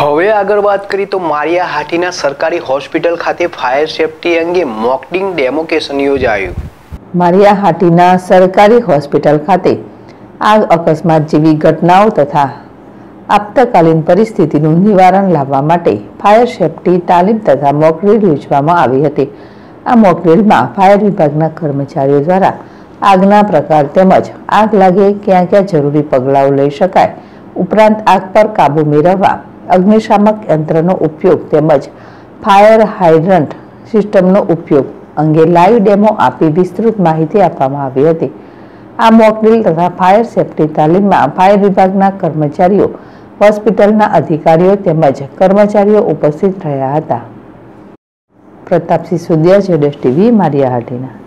હવે આગળ વાત કરી તો માળિયાહાટીના સરકારી હોસ્પિટલ ખાતે ફાયર સેફટી અંગે મોકડ્રીલ ડેમોન્સ્ટ્રેશન યોજાયું। માળિયાહાટીના સરકારી હોસ્પિટલ ખાતે આગ અકસ્માત જેવી ઘટનાઓ તથા આપતકાલીન પરિસ્થિતિનું નિવારણ લાવવા માટે ફાયર સેફટી તાલીમ તથા મોકડ્રીલ યોજવામાં આવી હતી। આ મોકડ્રીલમાં ફાયર વિભાગના કર્મચારીઓ દ્વારા આગના પ્રકાર તેમજ આગ લાગે ક્યાં ક્યાં જરૂરી પગલાઓ લઈ શકાય, ઉપરાંત આગ પર કાબુ મેળવવા અગ્નિશામક યંત્રનો ઉપયોગ તેમજ ફાયર હાઇડ્રન્ટ સિસ્ટમનો ઉપયોગ અંગે લાઈવ ડેમો આપી વિસ્તૃત માહિતી આપવામાં આવી હતી। આ મોકડ્રીલ તથા ફાયર સેફટી તાલીમમાં ફાયર વિભાગના કર્મચારીઓ, હોસ્પિટલના અધિકારીઓ તેમજ કર્મચારીઓ ઉપસ્થિત રહ્યા હતા। Pratapsinh સુદિયા, ZS TV, Maliya Hatina.